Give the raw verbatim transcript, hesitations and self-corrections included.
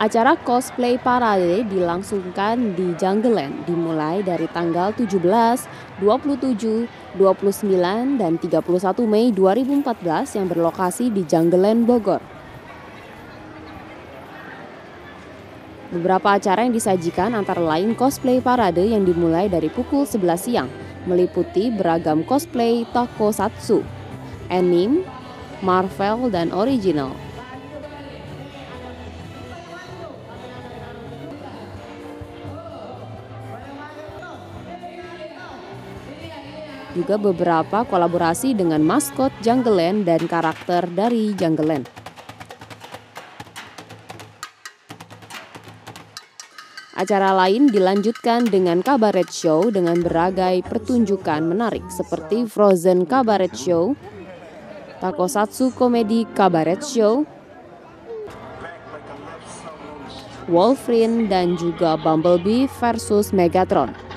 Acara Cosplay Parade dilangsungkan di Jungleland dimulai dari tanggal tujuh belas, dua puluh tujuh, dua puluh sembilan, dan tiga puluh satu Mei dua ribu empat belas yang berlokasi di Jungleland, Bogor. Beberapa acara yang disajikan antara lain Cosplay Parade yang dimulai dari pukul sebelas siang, meliputi beragam cosplay tokusatsu, anime, Marvel, dan original. Juga beberapa kolaborasi dengan maskot Jungleland dan karakter dari Jungleland. Acara lain dilanjutkan dengan kabaret show dengan berbagai pertunjukan menarik seperti Frozen Kabaret Show, Tokusatsu Komedi Kabaret Show, Wolverine, dan juga Bumblebee versus Megatron.